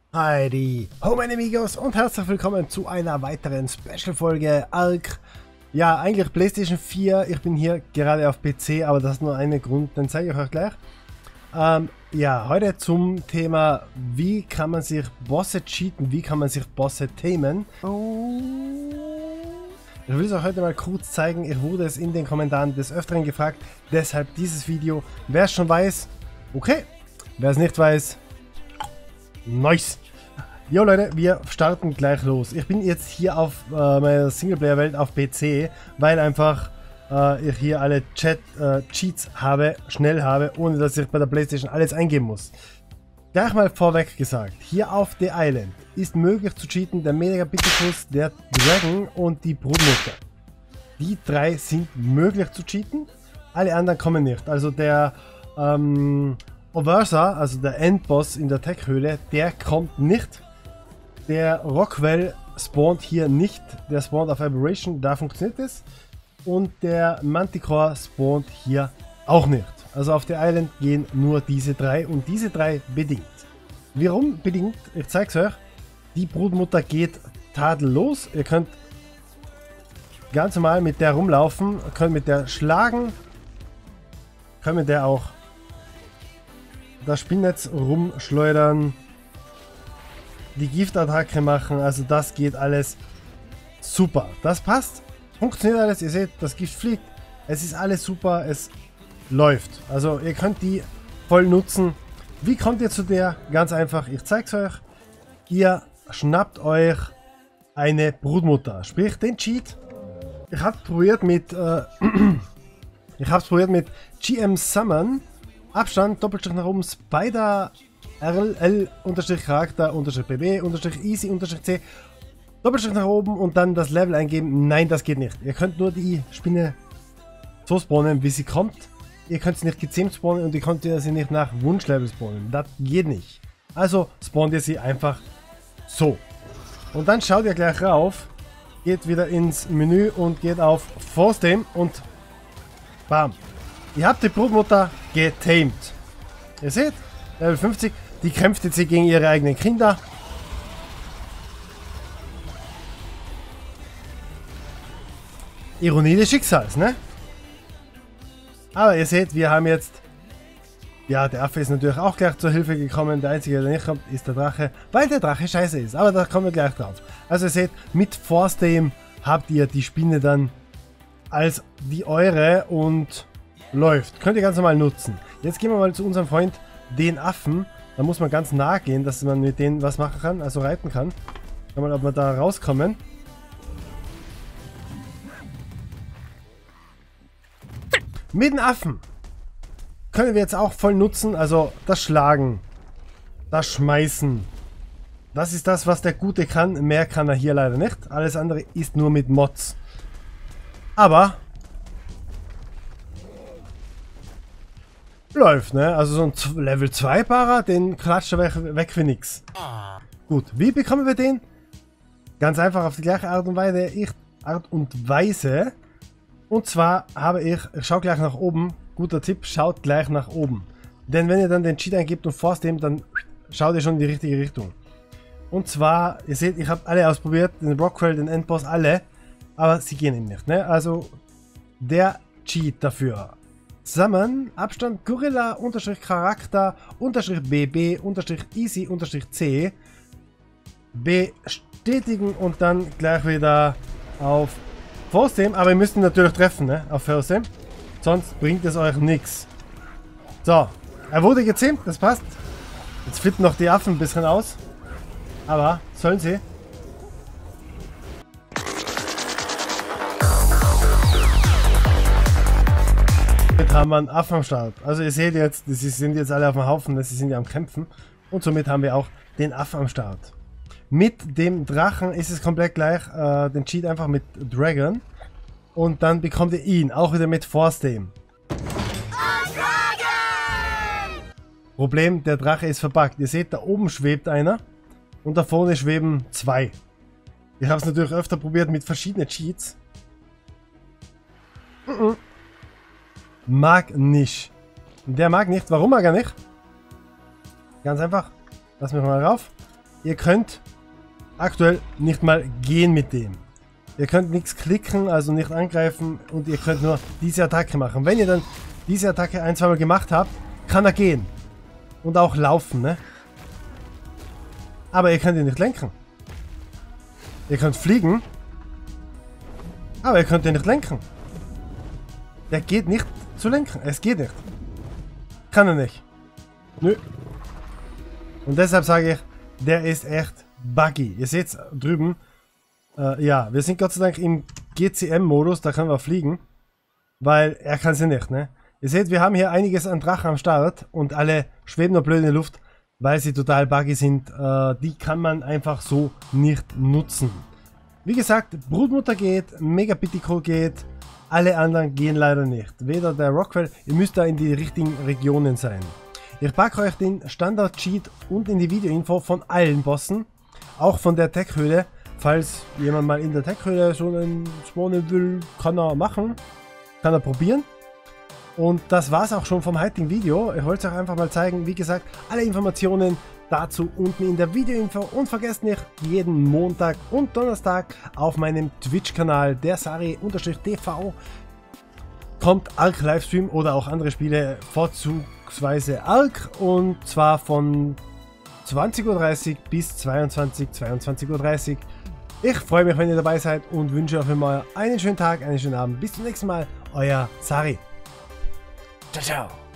Hi, die Home Amigos und herzlich willkommen zu einer weiteren Special-Folge Ark. Ja, eigentlich PlayStation 4, ich bin hier gerade auf PC, aber das ist nur ein Grund, den zeige ich euch gleich. Ja, heute zum Thema, wie kann man sich Bosse cheaten, wie kann man sich Bosse tamen. Ich will es euch heute mal kurz zeigen, ich wurde es in den Kommentaren des Öfteren gefragt, deshalb dieses Video. Wer es schon weiß, okay, wer es nicht weiß, nice. Jo Leute, wir starten gleich los. Ich bin jetzt hier auf meiner Singleplayer-Welt auf PC, weil einfach ich hier alle Cheats habe, schnell habe, ohne dass ich bei der PlayStation alles eingeben muss. Gleich mal vorweg gesagt, hier auf The Island ist möglich zu cheaten der Megapithecus, der Dragon und die Brutmutter. Die drei sind möglich zu cheaten, alle anderen kommen nicht. Also der Oversa, also der Endboss in der Tech-Höhle, der kommt nicht. Der Rockwell spawnt hier nicht, der spawnt auf Aberration, da funktioniert es. Und der Manticore spawnt hier auch nicht. Also auf der Island gehen nur diese drei und diese drei bedingt. Warum bedingt? Ich zeige es euch. Die Brutmutter geht tadellos. Ihr könnt ganz normal mit der rumlaufen, könnt mit der schlagen, könnt mit der auch das Spinnnetz rumschleudern, die Giftattacke machen, also das geht alles super. Das passt, funktioniert alles, ihr seht, das Gift fliegt, es ist alles super, es läuft. Also ihr könnt die voll nutzen. Wie kommt ihr zu der? Ganz einfach, ich zeige es euch. Ihr schnappt euch eine Brutmutter, sprich den Cheat. Ich habe probiert mit GM Summon, Abstand, Doppelstrich nach oben, Spider RL-Charakter-BB-Easy-C, Doppelstrich nach oben und dann das Level eingeben. Nein, das geht nicht. Ihr könnt nur die Spinne so spawnen, wie sie kommt. Ihr könnt sie nicht gezähmt spawnen und ihr könnt sie nicht nach Wunschlevel spawnen. Das geht nicht. Also spawnt ihr sie einfach so. Und dann schaut ihr gleich rauf, geht wieder ins Menü und geht auf Force Tame und bam. Ihr habt die Brutmutter getamed. Ihr seht, Level 50. Die kämpft jetzt gegen ihre eigenen Kinder. Ironie des Schicksals, ne? Aber ihr seht, wir haben jetzt... Ja, der Affe ist natürlich auch gleich zur Hilfe gekommen. Der einzige, der nicht kommt, ist der Drache, weil der Drache scheiße ist. Aber da kommen wir gleich drauf. Also ihr seht, mit Force Tame habt ihr die Spinne dann als die eure und läuft. Könnt ihr ganz normal nutzen. Jetzt gehen wir mal zu unserem Freund, den Affen. Da muss man ganz nah gehen, dass man mit denen was machen kann, also reiten kann. Kann man, ob wir da rauskommen. Mit dem Affen können wir jetzt auch voll nutzen, also das Schlagen, das Schmeißen. Das ist das, was der Gute kann. Mehr kann er hier leider nicht. Alles andere ist nur mit Mods. Aber läuft, ne? Also so ein Level 2 Para, den klatscht er weg für nix. Gut, wie bekommen wir den? Ganz einfach auf die gleiche Art und Weise. Und zwar habe ich schau gleich nach oben. Guter Tipp, schaut gleich nach oben. Denn wenn ihr dann den Cheat eingibt und Force Tame, dann schaut ihr schon in die richtige Richtung. Und zwar, ihr seht, ich habe alle ausprobiert, den Rockwell, den Endboss, alle. Aber sie gehen eben nicht, ne? Also der Cheat dafür. Summon, Abstand, Gorilla, Charakter, BB, Easy, bestätigen und dann gleich wieder auf Force Tame. Aber ihr müsst ihn natürlich treffen, ne? Auf Force Tame. Sonst bringt es euch nichts. So, er wurde gezähmt, das passt. Jetzt flippen noch die Affen ein bisschen aus. Aber sollen sie. Haben wir einen Affen am Start. Also ihr seht jetzt, sie sind jetzt alle auf dem Haufen, sie sind ja am Kämpfen. Und somit haben wir auch den Affen am Start. Mit dem Drachen ist es komplett gleich, den Cheat einfach mit Dragon. Und dann bekommt ihr ihn, auch wieder mit Force Tame. Problem, der Drache ist verbuggt. Ihr seht, da oben schwebt einer und da vorne schweben zwei. Ich habe es natürlich öfter probiert mit verschiedenen Cheats. Mag nicht. Der mag nicht. Warum mag er nicht? Ganz einfach. Lass mich mal rauf. ihr könnt aktuell nicht mal gehen mit dem. Ihr könnt nichts klicken, also nicht angreifen und ihr könnt nur diese Attacke machen. Wenn ihr dann diese Attacke ein, zweimal gemacht habt, kann er gehen. Und auch laufen, ne? Aber ihr könnt ihn nicht lenken. Ihr könnt fliegen, aber ihr könnt ihn nicht lenken. Der geht nicht zu lenken. Es geht nicht. Kann er nicht. Nö. Und deshalb sage ich, der ist echt buggy. Ihr seht es drüben. Ja, wir sind Gott sei Dank im GCM-Modus, da können wir fliegen. Weil er kann sie nicht, ne? Ihr seht, wir haben hier einiges an Drachen am Start und alle schweben nur blöd in der Luft, weil sie total buggy sind. Die kann man einfach so nicht nutzen. Wie gesagt, Brutmutter geht, Megapitico geht, alle anderen gehen leider nicht. Weder der Rockwell, ihr müsst da in die richtigen Regionen sein. Ich packe euch den Standard-Cheat und in die Videoinfo von allen Bossen, auch von der Tech-Höhle. Falls jemand mal in der Tech-Höhle so einen spawnen will, kann er machen, kann er probieren. Und das war's auch schon vom heutigen Video. Ich wollte es euch einfach mal zeigen. Wie gesagt, alle Informationen dazu unten in der Videoinfo. Und vergesst nicht, jeden Montag und Donnerstag auf meinem Twitch-Kanal, der Sari_TV, kommt Ark Livestream oder auch andere Spiele, vorzugsweise Ark. Und zwar von 20:30 Uhr bis 22:30 Uhr. Ich freue mich, wenn ihr dabei seid und wünsche euch immer einen schönen Tag, einen schönen Abend. Bis zum nächsten Mal, euer Sari. Ciao, ciao.